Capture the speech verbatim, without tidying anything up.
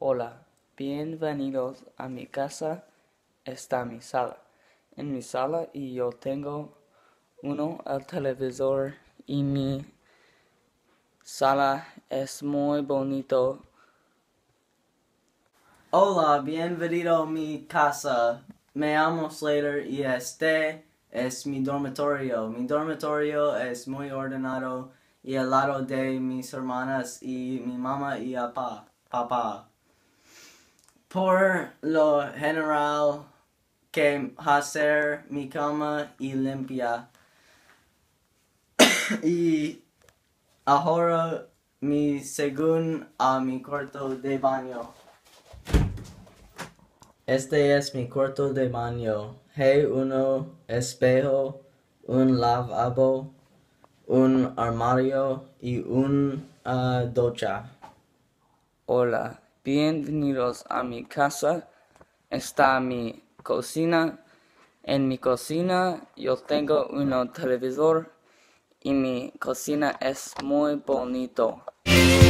Hola, bienvenidos a mi casa. Está mi sala. En mi sala y yo tengo uno el televisor y mi sala es muy bonito. Hola, bienvenido a mi casa. Me llamo Slater y este es mi dormitorio. Mi dormitorio es muy ordenado y al lado de mis hermanas y mi mamá y papá. papá. Por lo general, que hacer mi cama y limpia. Y ahora mi según a mi cuarto de baño. Este es mi cuarto de baño. Hay un espejo, un lavabo, un armario y una ducha. Hola, bienvenidos a mi casa. Está mi cocina. En mi cocina yo tengo un televisor y mi cocina es muy bonito.